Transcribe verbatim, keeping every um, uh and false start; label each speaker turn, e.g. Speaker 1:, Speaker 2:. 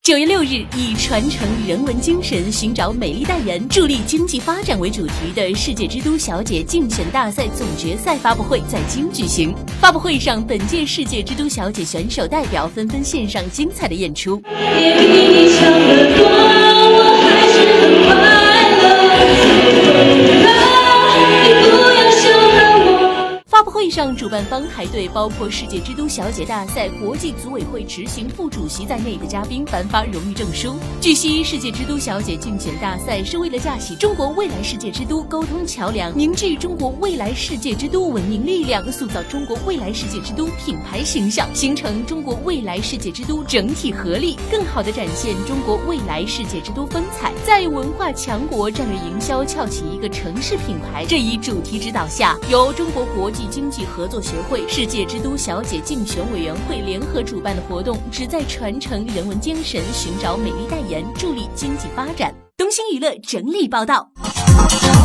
Speaker 1: 九月六日，以传承人文精神，寻找美丽代言，助力经济发展为主题的世界之都小姐竞选大赛总决赛发布会在京举行。发布会上，本届世界之都小姐选手代表纷纷献上精彩的演出。也比你强得多，我还是很快乐。你不要羞辱我。发布会上，主办方还对包括世界之都小姐大赛国际组委会执行副主席在内的嘉宾颁发荣誉证书。据悉，世界之都小姐竞选大赛是为了架起中国未来世界之都沟通桥梁，凝聚中国未来世界之都文明力量，塑造中国未来世界之都品牌形象，形成中国未来世界之都整体合力，更好地展现中国未来世界之都风采，在文化强国战略营销撬起一个城市品牌这一主题指导下，由中国国际经济合作协会、世界之都小姐竞选委员会联合主办的活动，旨在传承人文精神，寻找美丽代言，助力经济发展。东星娱乐整理报道。